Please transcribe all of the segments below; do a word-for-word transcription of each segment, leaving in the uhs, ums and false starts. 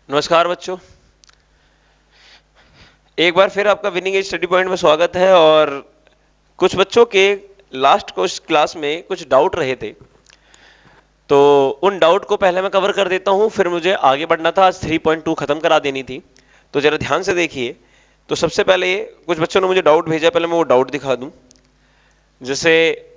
नमस्कार बच्चों, एक बार फिर आपका विनिंग एज स्टडी पॉइंट में स्वागत है। और कुछ बच्चों के लास्ट क्लास में कुछ डाउट रहे थे, तो उन डाउट को पहले मैं कवर कर देता हूं, फिर मुझे आगे बढ़ना था। आज थ्री पॉइंट टू खत्म करा देनी थी, तो जरा ध्यान से देखिए। तो सबसे पहले कुछ बच्चों ने मुझे डाउट भेजा, पहले मैं वो डाउट दिखा दूं। जैसे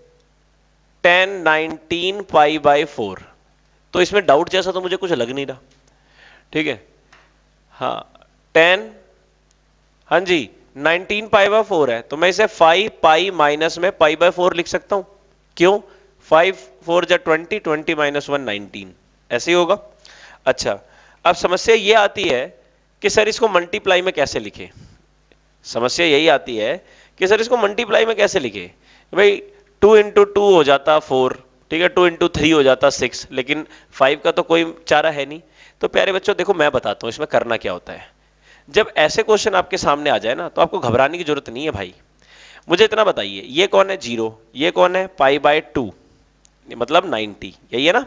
ten nineteen pi by four, तो इसमें डाउट जैसा तो मुझे कुछ लग नहीं रहा। ठीक है, हाँ टेन, हाँ जी नाइनटीन पाई बाय फोर है, तो मैं इसे फाइव पाई माइनस में पाई बाय फोर लिख सकता हूं। क्यों? फाइव फोर जा twenty, twenty minus one nineteen, ऐसे ही होगा। अच्छा, अब समस्या ये आती है कि सर इसको मल्टीप्लाई में कैसे लिखे। समस्या यही आती है कि सर इसको मल्टीप्लाई में कैसे लिखे। भाई टू इंटू टू हो जाता फोर, ठीक है, टू इंटू थ्री हो जाता सिक्स, लेकिन फाइव का तो कोई चारा है नहीं। तो प्यारे बच्चों देखो, मैं बताता हूं इसमें करना क्या होता है। जब ऐसे क्वेश्चन आपके सामने आ जाए ना, तो आपको घबराने की जरूरत नहीं है भाई। मुझे इतना बताइए, ये कौन है जीरो, ये कौन है पाई बाय टू, मतलब नाइनटी, यही है ना।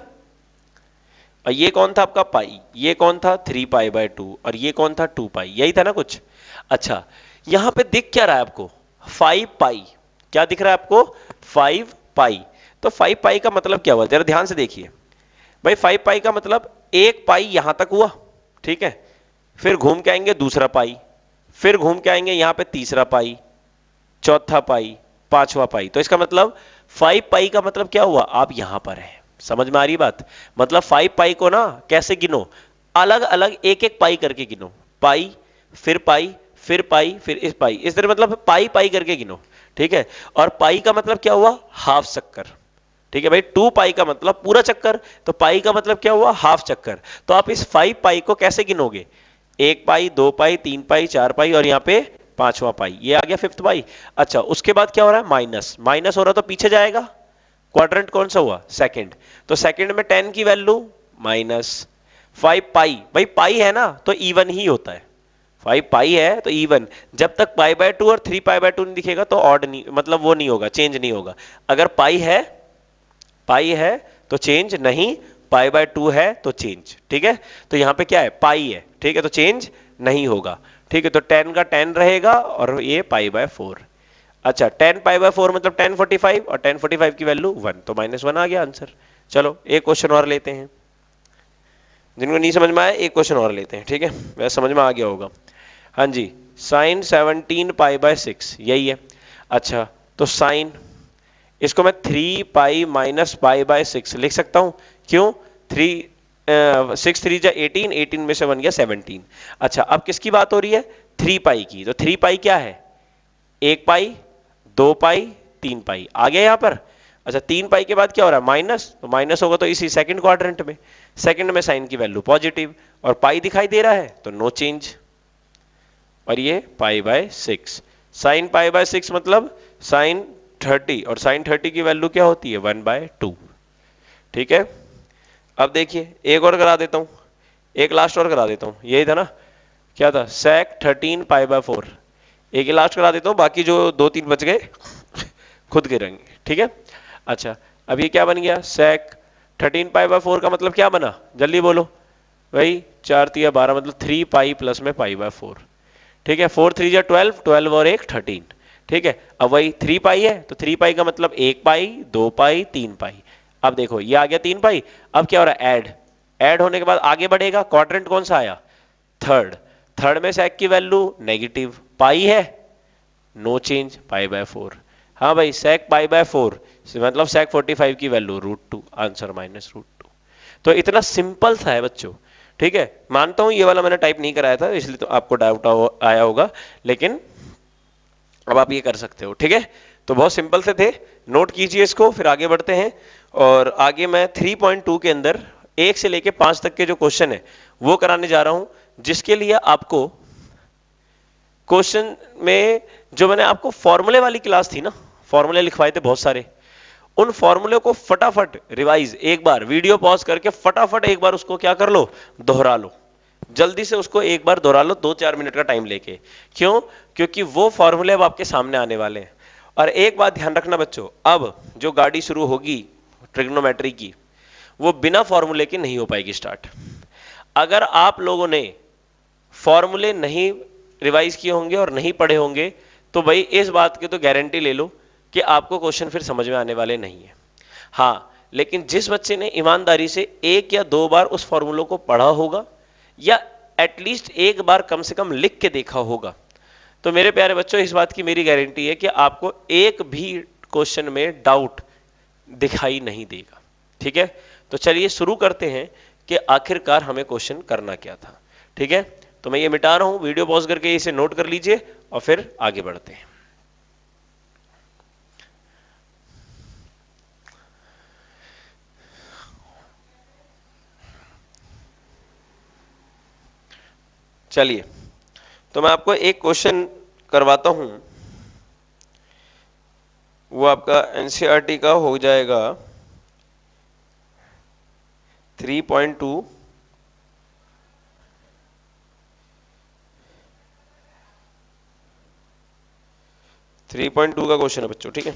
और ये कौन था आपका पाई, ये कौन था थ्री पाई बाय टू, और ये कौन था टू पाई, यही था ना कुछ। अच्छा, यहां पे दिख क्या रहा है आपको? Five pi. क्या दिख रहा है आपको? Five pi. तो फाइव पाई का मतलब क्या हुआ, जरा ध्यान से देखिए भाई। फाइव पाई का मतलब एक पाई यहां तक हुआ, ठीक है, फिर घूम के आएंगे दूसरा पाई, फिर घूम के आएंगे यहां पे तीसरा पाई, चौथा पाई, पांचवा पाई। तो इसका मतलब फाइव पाई का मतलब क्या हुआ, आप यहां पर हैं। समझ में आ रही बात? मतलब फाइव पाई को ना कैसे गिनो, अलग अलग एक एक पाई करके गिनो। पाई, फिर पाई, फिर पाई, फिर इस पाई, इस तरह मतलब पाई पाई करके गिनो। ठीक है, और पाई का मतलब क्या हुआ, हाफ चक्कर। ठीक है भाई, टू पाई का मतलब पूरा चक्कर, तो पाई का मतलब क्या हुआ, हाफ चक्कर। तो आप इस फाइव पाई को कैसे गिनोगे? एक पाई, दो पाई, तीन पाई, चार पाई, और यहां पे पांचवा पाई, ये आ गया फिफ्थ पाई। अच्छा, उसके बाद क्या हो रहा है, माइनस। माइनस हो रहा तो पीछे जाएगा, क्वाड्रेंट कौन सा हुआ, सेकंड। तो सेकंड में टेन की वैल्यू माइनस फाइव पाई। भाई पाई है ना तो इवन ही होता है, फाइव पाई है तो इवन। जब तक पाई बाय टू और थ्री पाई बाय टू नहीं दिखेगा तो ऑड नहीं, मतलब वो नहीं होगा, चेंज नहीं होगा। अगर पाई है, पाई है तो चेंज नहीं, पाई बाय टू है तो चेंज। ठीक है, तो यहां पे क्या है, पाई है, ठीक है, तो चेंज नहीं होगा। ठीक है, तो टेन का टेन रहेगा और ये पाई बाय फोर। अच्छा, टेन पाई बाय फोर मतलब टेन फोर्टी फाइव, और टेन फोर्टी फाइव की वैल्यू वन, तो माइनस वन आ गया आंसर। चलो एक क्वेश्चन और लेते हैं, जिनको नहीं समझ में आया एक क्वेश्चन और लेते हैं। ठीक है, वैसे समझ में आ गया होगा। हाँ जी, sine seventeen pi by six, यही है। अच्छा, तो साइन, इसको मैं three pi minus pi by six लिख सकता हूं। क्यों? थ्री सिक्स थ्री जा एटीन, एटीन में से बन गया सेवनटीन। अच्छा, अब किसकी बात हो रही है, थ्री पाई की। तो थ्री पाई क्या है, एक पाई, दो पाई, तीन पाई आ गया यहां पर। अच्छा, तीन पाई के बाद क्या हो रहा है, माइनस, तो माइनस होगा तो इसी सेकंड क्वाड्रेंट में। सेकंड में साइन की वैल्यू पॉजिटिव, और पाई दिखाई दे रहा है तो नो चेंज। और ये pi by six, sine pi by six मतलब साइन थर्टी, और साइन थर्टी की वैल्यू क्या होती है, वन बाय टू। ठीक है, अब देखिए एक और करा देता हूं, एक लास्ट और करा देता हूं। यही था ना, क्या था, sec thirteen pi by four. एक ही लास्ट करा देता हूं, बाकी जो दो तीन बच गए खुद गिरेंगे। ठीक है, अच्छा अब ये क्या बन गया, sec thirteen pi by four का मतलब क्या बना, जल्दी बोलो भाई। चार तिया बारह, मतलब थ्री पाई प्लस में पाई बाय फोर। ठीक है, फोर थ्री जा ट्वेल्व, ट्वेल्व और एक थर्टीन। ठीक है, अब वही थ्री पाई है तो थ्री पाई का मतलब एक पाई, दो पाई, तीन पाई। अब देखो ये आ गया तीन पाई। अब क्या हो रहा है, ऐड। ऐड होने के बाद आगे बढ़ेगा, क्वाड्रेंट कौन सा आया, थर्ड। थर्ड में सेक की वैल्यू नेगेटिव, पाई है, no change, pi by four. हाँ भाई, सेक पाई बाय फोर मतलब सेक फोर्टी फाइव की value root two, answer minus root two. तो इतना सिंपल सा है बच्चों। ठीक है, मानता हूं ये वाला मैंने टाइप नहीं कराया था, इसलिए तो आपको डाउट आया होगा, लेकिन अब आप ये कर सकते हो। ठीक है, तो बहुत सिंपल से थे, नोट कीजिए इसको, फिर आगे बढ़ते हैं। और आगे मैं थ्री पॉइंट टू के अंदर एक से लेके पांच तक के जो क्वेश्चन है वो कराने जा रहा हूं, जिसके लिए आपको क्वेश्चन में जो मैंने आपको फॉर्मूले वाली क्लास थी ना, फॉर्मूले लिखवाए थे बहुत सारे, उन फॉर्मूले को फटाफट रिवाइज, एक बार वीडियो पॉज करके फटाफट एक बार उसको क्या कर लो, दोहरा लो। जल्दी से उसको एक बार दोहरा लो, दो चार मिनट का टाइम लेके। क्यों? क्योंकि वो फॉर्मूले अब आपके सामने आने वाले हैं। और एक बात ध्यान रखना बच्चों, अब जो गाड़ी शुरू होगी ट्रिग्नोमेट्री की, वो बिना फॉर्मूले के नहीं हो पाएगी स्टार्ट। अगर आप लोगों ने फॉर्मूले नहीं रिवाइज किए होंगे और नहीं पढ़े होंगे तो भाई इस बात की तो गारंटी ले लो कि आपको क्वेश्चन फिर समझ में आने वाले नहीं है। हाँ, लेकिन जिस बच्चे ने ईमानदारी से एक या दो बार उस फॉर्मूलों को पढ़ा होगा या एटलीस्ट एक बार कम से कम लिख के देखा होगा, तो मेरे प्यारे बच्चों इस बात की मेरी गारंटी है कि आपको एक भी क्वेश्चन में डाउट दिखाई नहीं देगा। ठीक है, तो चलिए शुरू करते हैं कि आखिरकार हमें क्वेश्चन करना क्या था। ठीक है, तो मैं ये मिटा रहा हूं, वीडियो पॉज करके इसे नोट कर लीजिए और फिर आगे बढ़ते हैं। चलिए, तो मैं आपको एक क्वेश्चन करवाता हूं, वो आपका एनसीईआरटी का हो जाएगा three point two three point two का क्वेश्चन है बच्चों। ठीक है,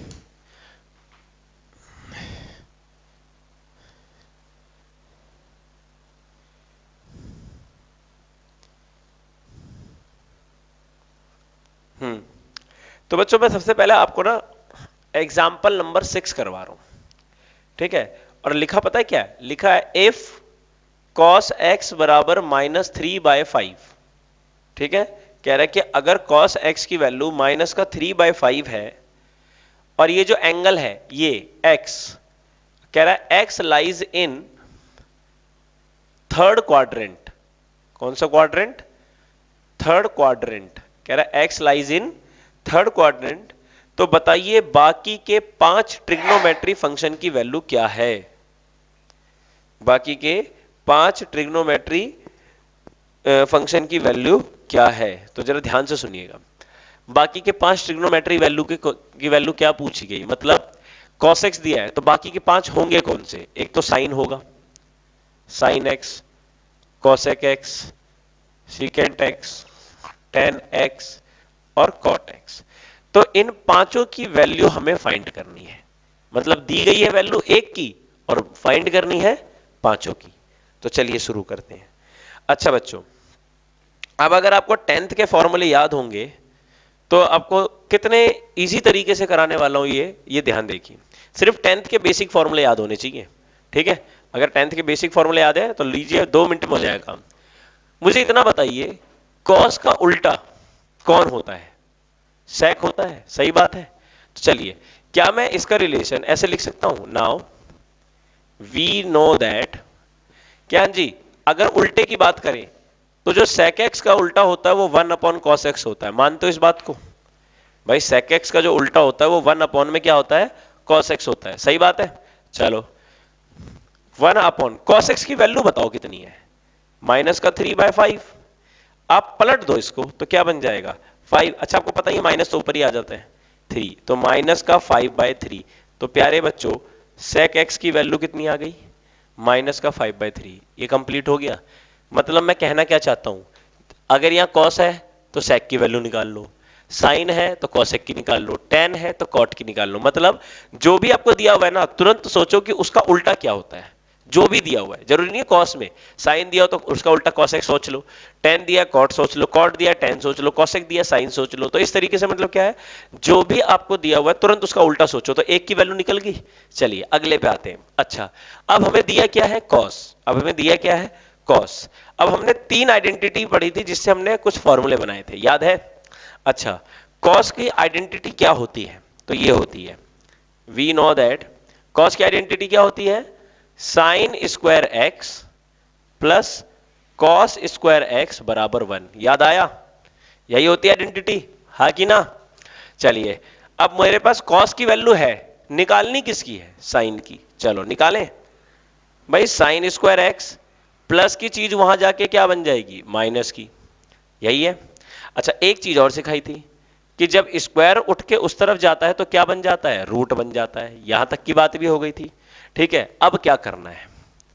हम्म तो बच्चों मैं सबसे पहले आपको ना एग्जाम्पल नंबर सिक्स करवा रहा हूं। ठीक है, और लिखा पता है क्या है? लिखा है इफ कॉस एक्स बराबर माइनस थ्री बाय फाइव। ठीक है, कह रहा है कि अगर कॉस एक्स की वैल्यू माइनस का थ्री बाय फाइव है और ये जो एंगल है ये एक्स, कह रहा है x lies in third quadrant. कौन सा क्वाड्रेंट? Third quadrant. कह रहा है x lies in third quadrant, तो बताइए बाकी के पांच ट्रिग्नोमेट्री फंक्शन की वैल्यू क्या है? बाकी के पांच ट्रिग्नोमेट्री फंक्शन की वैल्यू क्या है? तो जरा ध्यान से सुनिएगा। बाकी के पांच ट्रिग्नोमेट्री वैल्यू की, की वैल्यू क्या पूछी गई? मतलब cos x दिया है तो बाकी के पांच होंगे कौन से? एक तो साइन होगा, sine x, cosec x, secant x, tan x और cot x। तो इन पांचों की वैल्यू हमें फाइंड करनी है। मतलब दी गई है वैल्यू एक की और फाइंड करनी है पांचों की। तो चलिए शुरू करते हैं। अच्छा बच्चों, अब अगर आपको टेंथ के फॉर्मूले याद होंगे तो आपको कितने इजी तरीके से कराने वाला हूं ये ये ध्यान देखिए। सिर्फ टेंथ के बेसिक फॉर्मूले याद होने चाहिए। ठीक है, अगर टेंथ के बेसिक फॉर्मूले याद है तो लीजिए, दो मिनट में हो जाएगा काम। मुझे इतना बताइए, कॉस का उल्टा कौन होता है? सेक होता है। सही बात है। तो चलिए, क्या मैं इसका रिलेशन ऐसे लिख सकता हूं? नाउ वी नो दैट, क्या जी अगर उल्टे की बात करें तो जो sec x का उल्टा होता है वो वन अपॉन cos x होता है। मानते हो इस बात को? भाई sec x का जो उल्टा होता है वो वन अपॉन में क्या होता है? cos x होता है। सही बात है। चलो, वन अपॉन cos x की वैल्यू बताओ कितनी है? माइनस का थ्री बाय फाइव। आप पलट दो इसको तो क्या बन जाएगा? फाइव। अच्छा, आपको पता ही है माइनस तो ऊपर ही आ जाता है, थ्री, तो माइनस का फाइव बाय थ्री। तो प्यारे बच्चों sec x की वैल्यू कितनी आ गई? माइनस का फाइव बाय थ्री। ये कंप्लीट हो गया। मतलब मैं कहना क्या चाहता हूं, अगर यहां cos है तो sec की वैल्यू निकाल लो, साइन है तो cosec की निकाल लो, tan है तो cot की निकाल लो। मतलब जो भी आपको दिया हुआ है ना, तुरंत सोचो कि उसका उल्टा क्या होता है। जो भी दिया हुआ है, जरूरी नहीं है cos में, साइन दिया हो तो उसका उल्टा cosec सोच लो, tan दिया cot सोच लो, cot दिया tan सोच लो, cosec दिया sin सोच लो। तो इस तरीके से मतलब क्या है, जो भी आपको दिया हुआ है तुरंत उसका उल्टा सोचो, तो एक की वैल्यू निकल गई। चलिए अगले पे आते हैं। अच्छा, अब हमें दिया क्या है? cos। अब हमें दिया क्या है? cos। अब हमने तीन आइडेंटिटी पढ़ी थी जिससे हमने कुछ फॉर्मूले बनाए थे, याद है? अच्छा, cos की आइडेंटिटी क्या होती है? तो ये होती है, वी नो दैट cos की आइडेंटिटी क्या होती है? Sine square x plus cos square x बराबर वन। याद आया? यही होती है आइडेंटिटी, हाँ कि ना? चलिए, अब मेरे पास cos की वैल्यू है, निकालनी किसकी है? साइन की। चलो निकालें भाई। साइन स्क्वायर एक्स प्लस की चीज वहां जाके क्या बन जाएगी? माइनस की। यही है। अच्छा, एक चीज और सिखाई थी कि जब स्क्वायर उठ के उस तरफ जाता है तो क्या बन जाता है? रूट बन जाता है। यहां तक की बात भी हो गई थी। ठीक है, अब क्या करना है?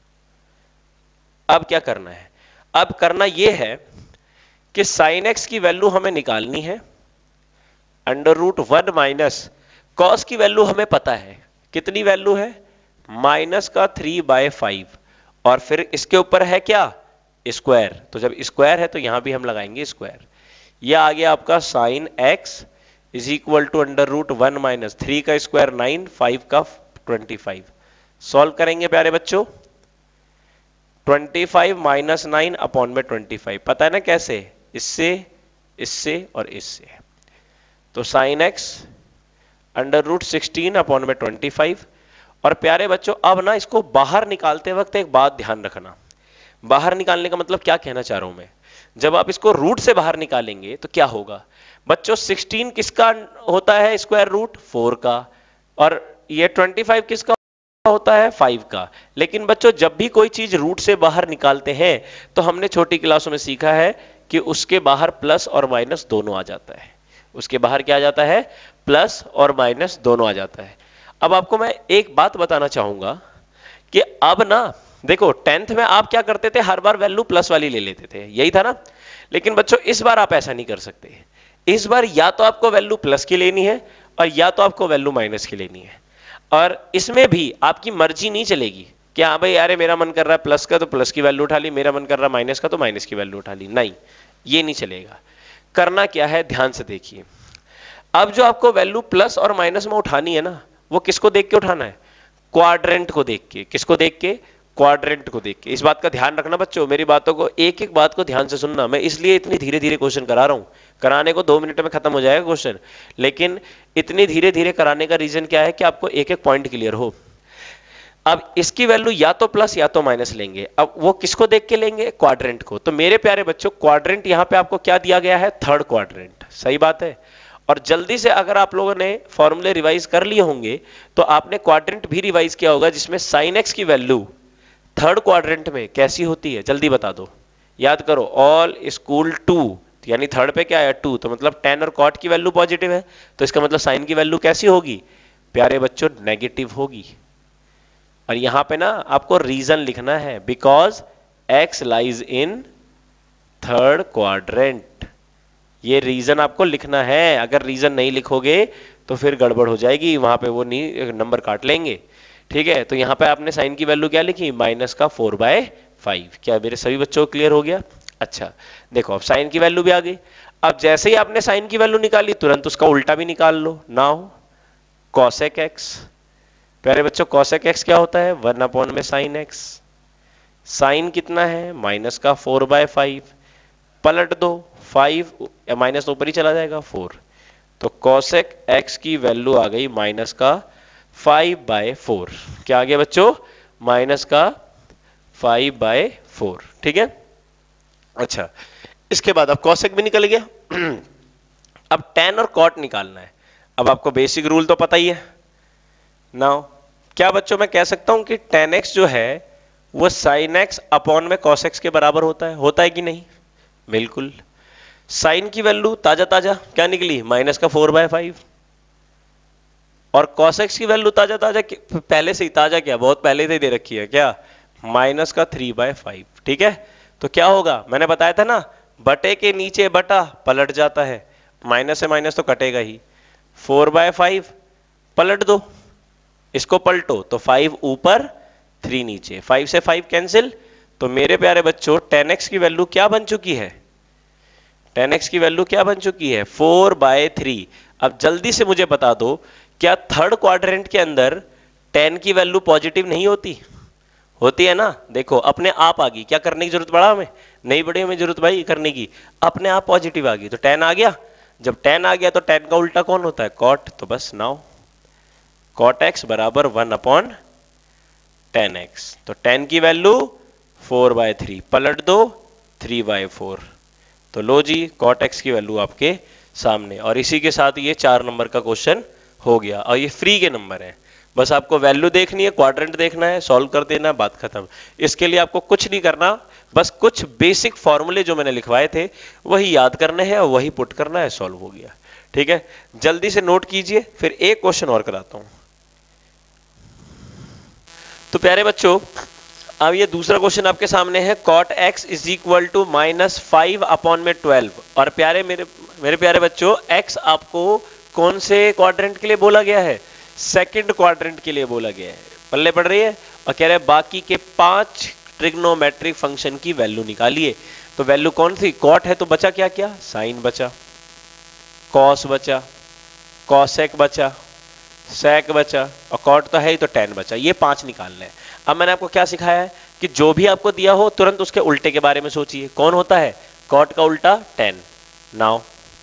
अब क्या करना है? अब करना यह है कि साइन एक्स की वैल्यू हमें निकालनी है, under root one minus cos की वैल्यू हमें पता है। कितनी वैल्यू है? माइनस का थ्री बाय फाइव। और फिर इसके ऊपर है क्या? स्क्वायर, तो जब स्क्वायर है तो यहां भी हम लगाएंगे स्क्वायर। यह आ गया आपका sine x is equal to under root one minus three का स्क्वायर नाइन, फाइव का ट्वेंटी फाइव। सॉल्व करेंगे प्यारे बच्चों, twenty five minus nine upon में ट्वेंटी फाइव, पता है ना कैसे, इससे इससे और इससे। तो sine x under root sixteen upon में ट्वेंटी फाइव। और प्यारे बच्चों अब ना इसको बाहर निकालते वक्त एक बात ध्यान रखना, बाहर निकालने का मतलब क्या कहना चाह रहा हूं मैं, जब आप इसको रूट से बाहर निकालेंगे तो क्या होगा बच्चों, सिक्सटीन किसका होता है स्क्वायर रूट, फोर का, और ये ट्वेंटी फाइव किसका होता है, फाइव का। लेकिन बच्चों जब भी कोई चीज रूट से बाहर निकालते हैं तो हमने छोटी क्लासों में सीखा है कि उसके बाहर प्लस और माइनस दोनों आ जाता है, उसके बाहर क्या आ जाता है, प्लस और माइनस दोनों आ जाता है। अब आपको मैं एक बात बताना चाहूंगा कि अब ना देखो टेंथ में आप क्या करते थे, हर बार वैल्यू प्लस वाली ले लेते थे, यही था ना। लेकिन बच्चों इस बार आप ऐसा नहीं कर सकते, इस बार या तो आपको वैल्यू प्लस की लेनी है और या तो आपको वैल्यू माइनस की लेनी है। और इसमें भी आपकी मर्जी नहीं चलेगी कि हाँ भाई यार मेरा मन कर रहा है प्लस का तो प्लस की वैल्यू उठा ली, मेरा मन कर रहा है माइनस का तो माइनस की वैल्यू उठा ली, नहीं, ये नहीं चलेगा। करना क्या है, ध्यान से देखिए। अब जो आपको वैल्यू प्लस और माइनस में उठानी है ना, वो किसको देख के उठाना है, क्वाड्रेंट को देख के। किसको देख के, क्वाड्रेंट को देख के। इस बात का ध्यान रखना बच्चों, मेरी बातों को एक एक बात को ध्यान से सुनना। मैं इसलिए इतनी धीरे धीरे क्वेश्चन करा रहा हूं, कराने को दो मिनट में खत्म हो जाएगा क्वेश्चन, लेकिन इतनी धीरे धीरे कराने का रीजन क्या है कि आपको एक एक पॉइंट क्लियर हो। अब इसकी वैल्यू या तो प्लस या तो माइनस लेंगे, अब वो किसको देख के लेंगे, क्वाड्रेंट को। तो मेरे प्यारे बच्चों क्वाड्रेंट यहां पे आपको क्या दिया गया है, थर्ड क्वाड्रेंट, सही बात है। और जल्दी से अगर आप लोगों ने फॉर्मूले रिवाइज कर लिए होंगे तो आपने क्वाड्रेंट भी रिवाइज किया होगा, जिसमें साइन एक्स की वैल्यू थर्ड क्वाड्रेंट में कैसी होती है, जल्दी बता दो, याद करो, ऑल स्कूल टू, यानी थर्ड पे क्या है, टू, तो मतलब टेन और कॉट की वैल्यू पॉजिटिव है, तो इसका मतलब साइन की वैल्यू कैसी होगी प्यारे बच्चों, नेगेटिव होगी। और यहां पे ना आपको रीजन लिखना है, because x lies in third quadrant, ये रीजन आपको लिखना है। अगर रीजन नहीं लिखोगे तो फिर गड़बड़ हो जाएगी, वहां पे वो नहीं, नंबर काट लेंगे, ठीक है। तो यहां पे आपने साइन की वैल्यू क्या लिखी, माइनस का फोर बाय फाइव। क्या मेरे सभी बच्चों को क्लियर हो गया? अच्छा देखो अब साइन की वैल्यू भी आ गई। अब जैसे ही आपने साइन की वैल्यू निकाली तुरंत उसका उल्टा भी निकाल लो, नाउ कॉसेक एक्स। प्यारे बच्चों कॉसेक एक्स क्या होता है, वन अपॉन में साइन एक्स। साइन कितना है, माइनस का फोर बाय फाइव, पलट दो, फाइव माइनस तो ऊपर ही चला जाएगा, फोर, तो कॉसेक एक्स की वैल्यू आ गई माइनस का फाइव बाय फोर। क्या आ गया बच्चों, माइनस का फाइव बाय फोर, ठीक है। अच्छा इसके बाद अब कॉसेक भी निकल गया। अब टेन और कॉट निकालना है। अब आपको बेसिक रूल तो पता ही है। नाउ क्या बच्चों मैं कह सकता हूं कि टेन एक्स जो है वो साइन एक्स अपॉन में कॉस एक्स के बराबर होता है, होता है कि नहीं, बिल्कुल। साइन की वैल्यू ताजा ताजा क्या निकली, माइनस का फोर बाय फाइव, और कॉस एक्स की वैल्यू ताजा ताजा पहले से ही, ताजा क्या बहुत पहले से ही दे रखी है, क्या, माइनस का थ्री बाय फाइव, ठीक है। तो क्या होगा, मैंने बताया था ना, बटे के नीचे बटा पलट जाता है, माइनस से माइनस तो कटेगा ही, फोर बाय फाइव पलट दो, इसको पलटो तो फाइव ऊपर थ्री नीचे, फाइव से फाइव कैंसिल, तो मेरे प्यारे बच्चों टेन एक्स की वैल्यू क्या बन चुकी है, टेन एक्स की वैल्यू क्या बन चुकी है, फोर बाय थ्री। अब जल्दी से मुझे बता दो, क्या थर्ड क्वाड्रेंट के अंदर टेन की वैल्यू पॉजिटिव नहीं होती, होती है ना। देखो अपने आप आ गई, क्या करने की जरूरत पड़ा हमें, नहीं पड़ी हमें जरूरत भाई करने की, अपने आप पॉजिटिव आ गई, तो टेन आ गया। जब टेन आ गया तो टेन का उल्टा कौन होता है, कॉट, तो बस नाउ कॉट एक्स बराबर वन अपॉन टेन एक्स। तो टेन की वैल्यू फोर बाय थ्री, पलट दो थ्री बाय फोर, तो लो जी कॉट एक्स की वैल्यू आपके सामने। और इसी के साथ ये चार नंबर का क्वेश्चन हो गया, और ये फ्री के नंबर है, बस आपको वैल्यू देखनी है, क्वाड्रेंट देखना है, सॉल्व कर देना, बात खत्म। इसके लिए आपको कुछ नहीं करना, बस कुछ बेसिक फॉर्मूले जो मैंने लिखवाए थे वही याद करने हैं और वही पुट करना है, सॉल्व हो गया, ठीक है। जल्दी से नोट कीजिए, फिर एक क्वेश्चन और कराता हूं। तो प्यारे बच्चों अब ये दूसरा क्वेश्चन आपके सामने है, cot x is equal to minus five upon में ट्वेल्व। और प्यारे मेरे मेरे प्यारे बच्चों एक्स आपको कौन से क्वाड्रेंट के लिए बोला गया है, सेकंड क्वाड्रेंट के लिए बोला गया है, पल्ले पड़ रही है। और कह रहे हैं बाकी के पांच ट्रिग्नोमेट्रिक फंक्शन की वैल्यू निकालिए। तो वैल्यू कौन सी, कॉट है तो बचा क्या क्या, साइन बचा, कॉस बचा, कॉसेक बचा, सेक बचा, और कॉट तो है ही तो टेन बचा। ये पांच निकालने हैं। अब मैंने आपको क्या सिखाया है कि जो भी आपको दिया हो तुरंत उसके उल्टे के बारे में सोचिए। कौन होता है कॉट का उल्टा, tan. Now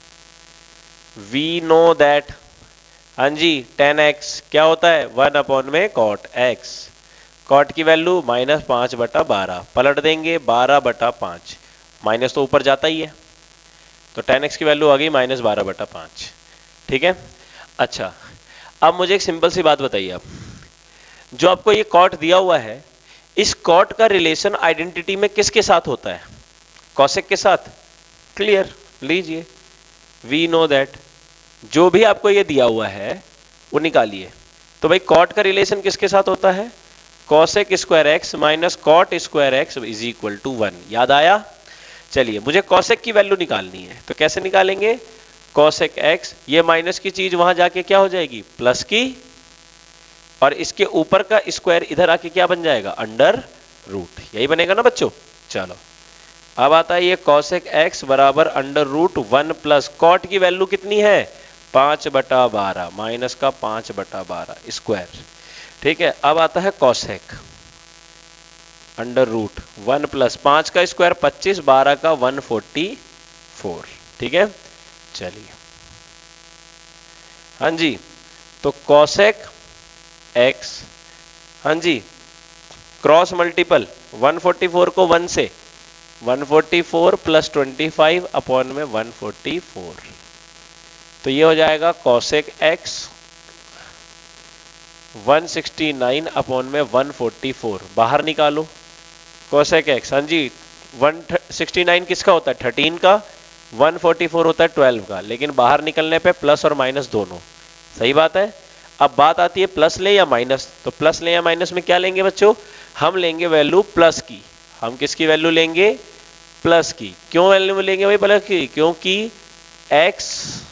we know that, हाँ जी, टेन एक्स क्या होता है, वन अपॉन में कॉट एक्स। कॉट की वैल्यू माइनस पांच बटा बारह, पलट देंगे बारह बटा पांच, माइनस तो ऊपर जाता ही है, तो टेन एक्स की वैल्यू आ गई माइनस बारह बटा पांच। ठीक है। अच्छा, अब मुझे एक सिंपल सी बात बताइए आप, जो आपको ये कॉट दिया हुआ है, इस कॉट का रिलेशन आइडेंटिटी में किसके साथ होता है, कॉसेक के साथ। क्लियर, लीजिए, वी नो दैट, जो भी आपको ये दिया हुआ है वो निकालिए। तो भाई कॉट का रिलेशन किसके साथ होता है, cosec square x minus cot square x is equal to one. याद आया। चलिए, मुझे कॉसेक की वैल्यू निकालनी है, तो कैसे निकालेंगे, कॉसेक एक्स, ये माइनस की चीज वहां जाके क्या हो जाएगी, प्लस की, और इसके ऊपर का स्क्वायर इधर आके क्या बन जाएगा, अंडर रूट। यही बनेगा ना बच्चों। चलो, अब आता है ये कॉसेक एक्स बराबर under root one plus cot की वैल्यू कितनी है, पांच बटा बारह, माइनस का पांच बटा बारह स्क्वायर। ठीक है। अब आता है cosec under root one plus पांच का स्क्वायर पच्चीस, बारह का वन फोर्टी फोर। ठीक है। चलिए, हाँ जी, तो कॉसेक एक्स, हाँ जी, cross multiple one forty four को वन से, one forty four plus twenty five upon में वन फोर्टी फोर, तो ये हो जाएगा cosec x one sixty nine upon में वन फोर्टी फोर। बाहर निकालो कॉसेक एक्स, हाँ जी, वन सिक्सटी नाइन किसका होता है, थर्टीन का, वन फोर्टी फोर होता है ट्वेल्व का, लेकिन बाहर निकलने पे प्लस और माइनस दोनों। सही बात है। अब बात आती है प्लस ले या माइनस, तो प्लस ले या माइनस में क्या लेंगे बच्चों, हम लेंगे वैल्यू प्लस की। हम किसकी वैल्यू लेंगे, प्लस की। क्यों वैल्यू लेंगे भाई प्लस की, क्योंकि x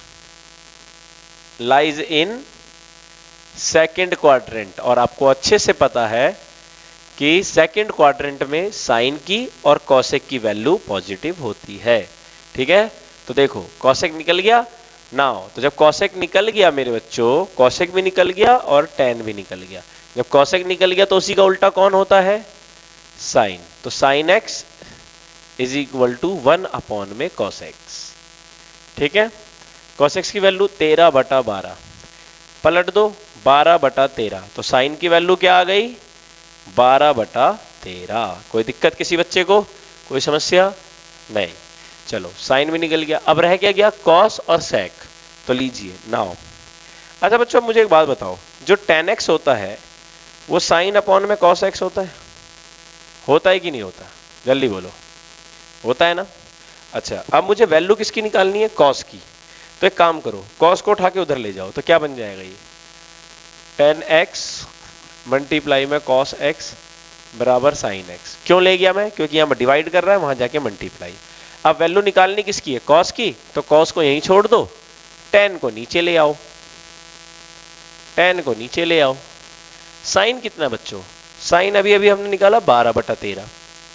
lies in second quadrant, और आपको अच्छे से पता है कि सेकेंड क्वाड्रेंट में साइन की और कॉसेक की वैल्यू पॉजिटिव होती है। ठीक है। तो देखो कॉसेक निकल गया नाउ, तो जब कॉसेक निकल गया मेरे बच्चों, कॉसेक भी निकल गया और टेन भी निकल गया। जब कॉसेक निकल गया तो उसी का उल्टा कौन होता है, साइन। तो sine x is equal to one upon में कॉसेक्स। ठीक है। कॉसेक्स की वैल्यू तेरह बटा बारह, पलट दो बारह बटा तेरह, तो साइन की वैल्यू क्या आ गई, बारह बटा तेरह। कोई दिक्कत किसी बच्चे को, कोई समस्या नहीं। चलो, साइन भी निकल गया। अब रह क्या गया, कॉस और सेक। तो लीजिए नाउ, अच्छा बच्चों मुझे एक बात बताओ, जो टेन एक्स होता है वो साइन अपॉन में कॉस एक्स होता है, होता है कि नहीं होता, जल्दी बोलो, होता है ना। अच्छा, अब मुझे वैल्यू किसकी निकालनी है, कॉस की। तो एक काम करो, कॉस को उठा के उधर ले जाओ, तो क्या बन जाएगा, ये टेन एक्स मल्टीप्लाई में कॉस एक्स बराबर साइन एक्स। क्यों ले गया मैं, क्योंकि यहाँ डिवाइड कर रहा है, वहां जाके मल्टीप्लाई। अब वैल्यू निकालनी किसकी है, कॉस की, तो कॉस को यहीं छोड़ दो, टेन को नीचे ले आओ, टेन को नीचे ले आओ। साइन कितना बच्चों, साइन अभी अभी हमने निकाला बारह बटा तेरह,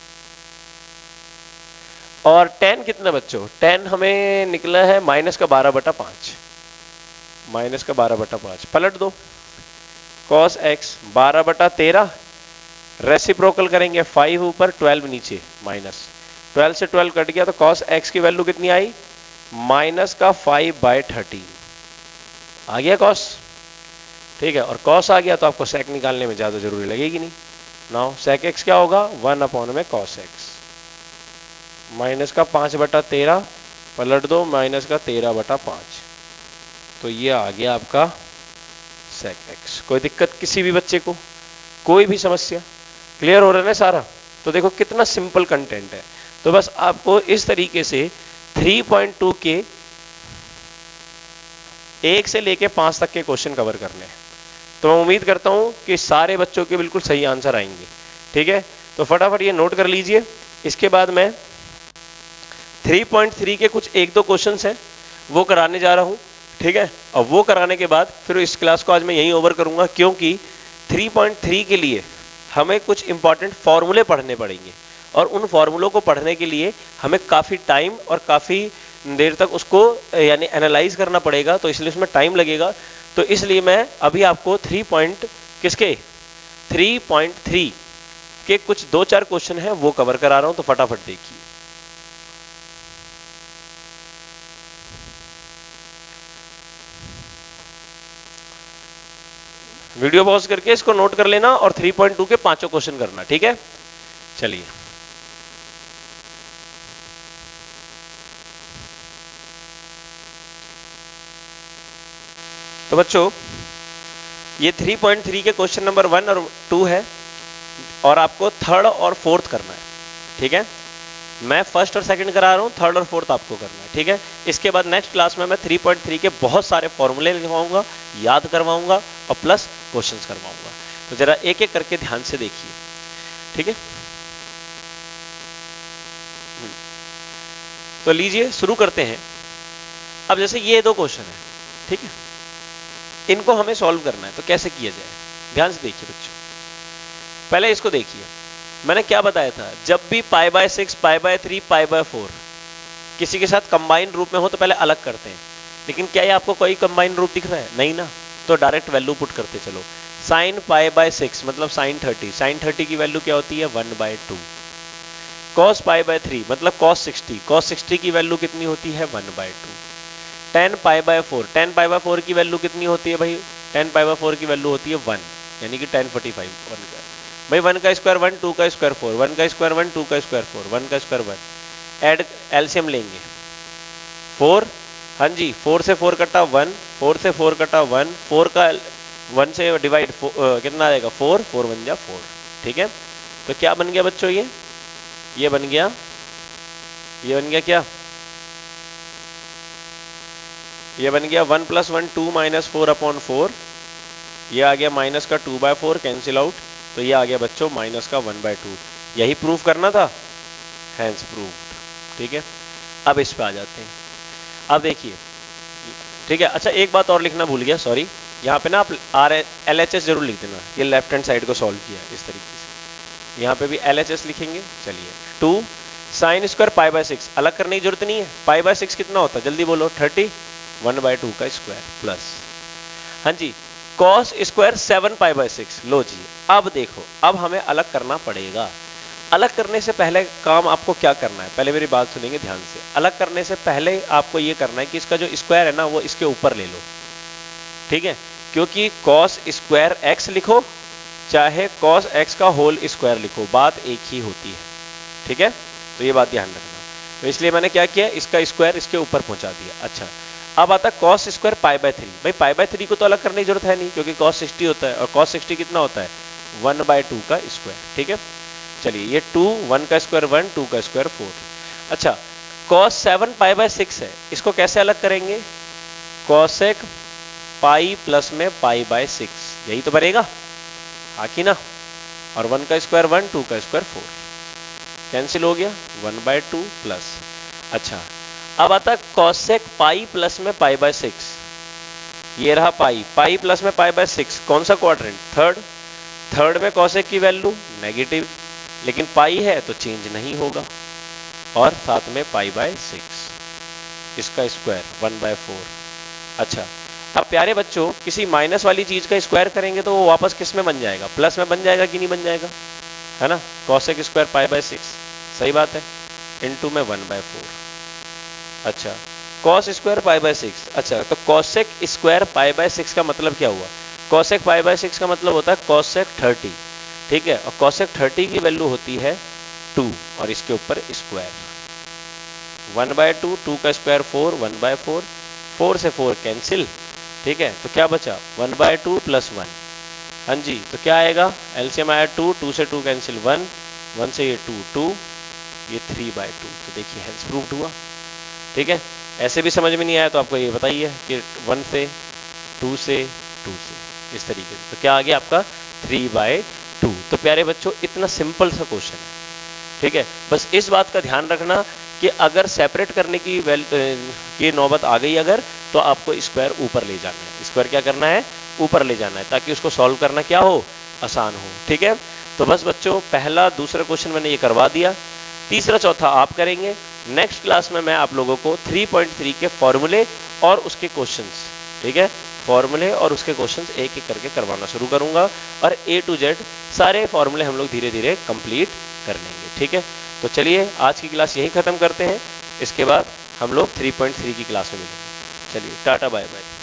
और टेन कितना बच्चों, टेन हमें निकला है माइनस का बारह बटा पांच, माइनस का बारह बटा पांच। पलट दो, कॉस एक्स बारह बटा तेरह, रेसिप्रोकल करेंगे, फाइव ऊपर ट्वेल्व नीचे, माइनस ट्वेल्व से ट्वेल्व कट गया, तो कॉस एक्स की वैल्यू कितनी आई, माइनस का फाइव बाई थर्टीन आ गया कॉस। ठीक है। और कॉस आ गया तो आपको सेक निकालने में ज्यादा जरूरी लगेगी नहीं। नाउ सेक एक्स क्या होगा, वन अपॉन में कॉस एक्स, माइनस का पांच बटा तेरह, पलट दो, माइनस का तेरह बटा पांच, तो ये आ गया आपका सेक एक्स। कोई दिक्कत किसी भी बच्चे को, कोई भी समस्या, क्लियर हो रहा है ना सारा। तो देखो कितना सिंपल कंटेंट है। तो बस आपको इस तरीके से थ्री पॉइंट टू के एक से लेके पांच तक के क्वेश्चन कवर करने हैं। तो मैं उम्मीद करता हूं कि सारे बच्चों के बिल्कुल सही आंसर आएंगे। ठीक है। तो फटाफट ये नोट कर लीजिए। इसके बाद मैं थ्री पॉइंट थ्री के कुछ एक दो क्वेश्चंस हैं वो कराने जा रहा हूं। ठीक है। और वो कराने के बाद फिर इस क्लास को आज मैं यहीं ओवर करूंगा, क्योंकि थ्री पॉइंट थ्री के लिए हमें कुछ इंपॉर्टेंट फॉर्मूले पढ़ने पड़ेंगे और उन फॉर्मूलों को पढ़ने के लिए हमें काफ़ी टाइम और काफ़ी देर तक उसको यानी एनालाइज करना पड़ेगा, तो इसलिए उसमें टाइम लगेगा। तो इसलिए मैं अभी आपको थ्री पॉइंट किसके थ्री पॉइंट थ्री के कुछ दो चार क्वेश्चन हैं वो कवर करा रहा हूं, तो फटाफट देखिए। वीडियो पॉज करके इसको नोट कर लेना और थ्री पॉइंट टू के पांचों क्वेश्चन करना, ठीक है। चलिए, तो बच्चों ये थ्री पॉइंट थ्री के क्वेश्चन नंबर वन और टू है और आपको थर्ड और फोर्थ करना है, ठीक है। मैं फर्स्ट और सेकंड करा रहा हूँ, थर्ड और फोर्थ आपको करना है, ठीक है। इसके बाद नेक्स्ट क्लास में मैं थ्री पॉइंट थ्री के बहुत सारे फॉर्मूले लिखवाऊंगा, याद करवाऊंगा और प्लस क्वेश्चंस करवाऊंगा। तो जरा एक एक करके ध्यान से देखिए, ठीक है। तो लीजिए शुरू करते हैं। अब जैसे ये दो क्वेश्चन है, ठीक है, इनको हमें सॉल्व करना है, तो कैसे किया जाए, ध्यान से देखिए बच्चों। पहले इसको देखिए, मैंने क्या बताया था, जब भी pi by six, pi by three, pi by four किसी के साथ कंबाइन रूप में हो तो पहले अलग करते हैं, लेकिन क्या ये आपको कोई कंबाइन रूप दिख रहा है, नहीं ना, तो डायरेक्ट वैल्यू पुट करते चलो। साइन पाई बाय सिक्स मतलब साइन थर्टी, साइन थर्टी की वैल्यू क्या होती है, one by two. Cos pi by three मतलब कॉस सिक्सटी, कॉस सिक्सटी की वैल्यू कितनी होती है, one by two. Tan pi by four, tan pi by four की वैल्यू कितनी होती है भाई, टेन पाई बाय फोर की वैल्यू होती है वन, यानी कि टेन फोर्टी फाइव। वन का भाई, वन का स्क्वायर वन, टू का स्क्वायर फोर, वन का स्क्वायर वन, टू का स्क्वायर फोर, वन का स्क्वायर वन। एड एलसीएम लेंगे, फोर, हाँ जी, फोर से फोर कटा वन, फोर से फोर कटा वन, फोर का वन से डिवाइड कितना आएगा, फोर, फोर वन जा फोर, ठीक है। तो क्या बन गया बच्चों, ये ये बन गया, ये बन गया क्या, ये बन गया one plus one, two minus four upon four, ये आ गया माइनस का two by four, cancel out, तो ये आ गया बच्चों माइनस का वन बाय टू। यही प्रूफ करना था, हैंस प्रूव्ड, ठीक है। अब इस पे आ जाते हैं। अब देखिए, ठीक है, अच्छा एक बात और लिखना भूल गया, सॉरी, यहाँ पे ना आप आर एल एच एस जरूर लिख देना, ये लेफ्ट हैंड साइड को सॉल्व किया इस तरीके से, यहाँ पे भी एल एच एस लिखेंगे। चलिए, two sine square pi by six, अलग करने की जरूरत नहीं है, पाई बाय सिक्स कितना होता है, जल्दी बोलो, थर्टी, वन बाय टू का स्क्वायर प्लस, हाँ जी, cos square seven pi by six. लो जी, अब देखो, अब हमें अलग करना पड़ेगा। अलग करने से पहले काम आपको क्या करना है, पहले मेरी बात सुनेंगे ध्यान से। अलग करने से पहले आपको ये करना है कि इसका जो स्क्वायर है ना वो इसके ऊपर ले लो, ठीक है, क्योंकि कॉस स्क्वायर एक्स लिखो चाहे कॉस एक्स का होल स्क्वायर लिखो, बात एक ही होती है, ठीक है। तो ये बात ध्यान रखना, तो इसलिए मैंने क्या किया, इसका स्क्वायर इसके ऊपर पहुंचा दिया। अच्छा, अब आता है cos square pi by three. भाई पाई बाय थ्री को तो अलग करने की जरूरत है नहीं, क्योंकि कॉस सिक्सटी होता है और कॉस सिक्सटी कितना होता है, वन बाय टू का स्क्वायर, ठीक है। चलिए, ये टू, वन का स्क्वायर वन, टू का स्क्वायर फोर। अच्छा, cos seven pi by six है, इसको कैसे अलग करेंगे, कॉसेक पाई प्लस में पाई बाय सिक्स, यही तो बनेगा, हाँ कि ना। और वन का स्क्वायर वन, टू का स्क्वायर फोर, कैंसिल हो गया, वन बाय टू प्लस। अच्छा, अब आता है कॉसेक पाई प्लस में पाई बाय सिक्स, ये रहा पाई, पाई प्लस में पाई बाय सिक्स, कौन सा क्वाड्रेंट, थर्ड, थर्ड में कॉसेक की वैल्यू नेगेटिव, लेकिन पाई है तो चेंज नहीं होगा, और साथ में पाई बाय सिक्स, इसका स्क्वायर वन बाय फोर। अच्छा, अब प्यारे बच्चों, किसी माइनस वाली चीज का स्क्वायर करेंगे तो वो वापस किस में बन जाएगा, प्लस में बन जाएगा कि नहीं बन जाएगा, है ना। Cosec square pi by six, सही बात है, इनटू में वन बाय फोर। अच्छा, cos square pi by six, अच्छा, तो cosec square pi by six का मतलब क्या हुआ, कॉसेक पाई बाय सिक्स का मतलब होता है कॉसेक थर्टी, ठीक है, और कॉसेक थर्टी की वैल्यू होती है टू, और इसके ऊपर square, one by two, two का square four, one by four, four से फोर कैंसिल, ठीक है, तो क्या बचा, one by two plus one, हाँ जी, तो क्या आएगा, एलसीएम आया टू, टू से टू कैंसिल, वन, वन से ये टू, टू, ये थ्री बाय टू, तो देखिए हेंस प्रूव्ड हुआ, ठीक है। ऐसे भी समझ में नहीं आया तो आपको ये बताइए कि वन से, टू से, टू से, इस तरीके से, तो क्या आ गया आपका थ्री बाय टू। तो प्यारे बच्चों, इतना सिंपल सा क्वेश्चन है, ठीक है। बस इस बात का ध्यान रखना कि अगर सेपरेट करने की वैल की नौबत आ गई अगर, तो आपको स्क्वायर ऊपर ले जाना है, स्क्वायर क्या करना है, ऊपर ले जाना है, ताकि उसको सॉल्व करना क्या हो, आसान हो, ठीक है। तो बस बच्चों, पहला दूसरा क्वेश्चन मैंने ये करवा दिया, तीसरा चौथा आप करेंगे। नेक्स्ट क्लास में मैं आप लोगों को थ्री पॉइंट थ्री के फॉर्मूले और उसके क्वेश्चंस, ठीक है, फॉर्मूले और उसके क्वेश्चंस एक एक करके करवाना शुरू करूंगा और ए टू जेड सारे फॉर्मूले हम लोग धीरे धीरे कंप्लीट कर लेंगे, ठीक है। तो चलिए आज की क्लास यहीं खत्म करते हैं, इसके बाद हम लोग थ्री पॉइंट थ्री की क्लास में मिलेंगे। चलिए टाटा बाय बाय।